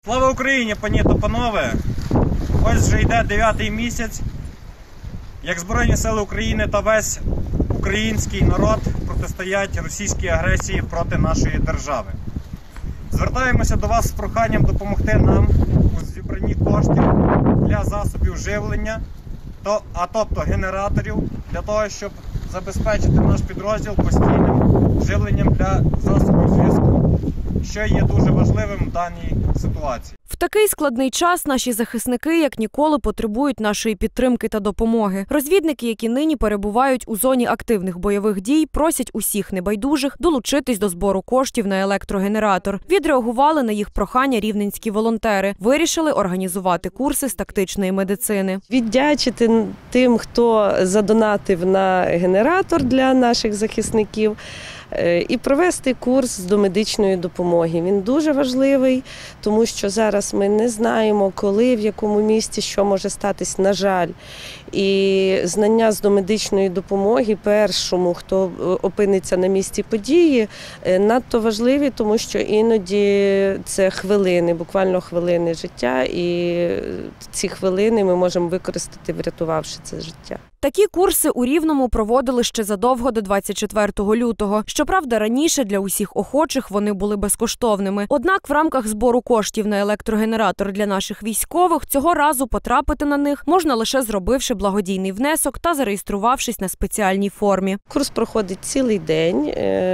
Слава Україні, пані та панове! Ось вже йде 9-й місяць, як Збройні Сили України та весь український народ протистоять російській агресії проти нашої держави. Звертаємося до вас з проханням допомогти нам у зібранні коштів для засобів живлення, тобто генераторів, для того, щоб забезпечити наш підрозділ постійним живленням для засобів зв'язку, що є дуже важливим в даній ситуації. В такий складний час наші захисники, як ніколи, потребують нашої підтримки та допомоги. Розвідники, які нині перебувають у зоні активних бойових дій, просять усіх небайдужих долучитись до збору коштів на електрогенератор. Відреагували на їх прохання рівненські волонтери. Вирішили організувати курси з тактичної медицини. Віддячити тим, хто задонатив на генератор для наших захисників, і провести курс з домедичної допомоги. Він дуже важливий, тому що зараз ми не знаємо, коли, в якому місці, що може статись, на жаль. І знання з домедичної допомоги першому, хто опиниться на місці події, надто важливі, тому що іноді це хвилини, буквально хвилини життя, і ці хвилини ми можемо використати, врятувавши це життя. Такі курси у Рівному проводили ще задовго до 24 лютого. Щоправда, раніше для усіх охочих вони були безкоштовними. Однак в рамках збору коштів на електрогенератор для наших військових цього разу потрапити на них можна лише зробивши благодійний внесок та зареєструвавшись на спеціальній формі. Курс проходить цілий день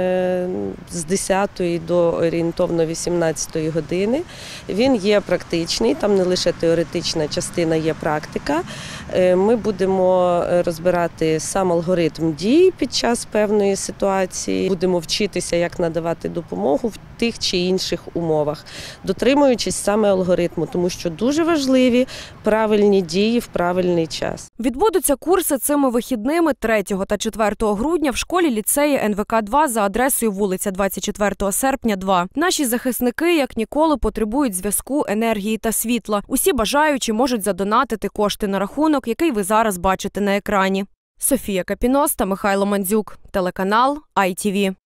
з 10 до орієнтовно 18 години. Він є практичний, там не лише теоретична частина, є практика. Ми будемо розбирати сам алгоритм дій під час певної ситуації. Будемо вчитися, як надавати допомогу в тих чи інших умовах, дотримуючись саме алгоритму, тому що дуже важливі правильні дії в правильний час. Відбудуться курси цими вихідними 3 та 4 грудня в школі-ліцеї НВК-2 за адресою вулиця 24 серпня, 2. Наші захисники, як ніколи, потребують зв'язку, енергії та світла. Усі бажаючі можуть задонатити кошти на рахунок, який ви зараз бачите на екрані. Софія Капінос та Михайло Мандзюк. Телеканал ITV.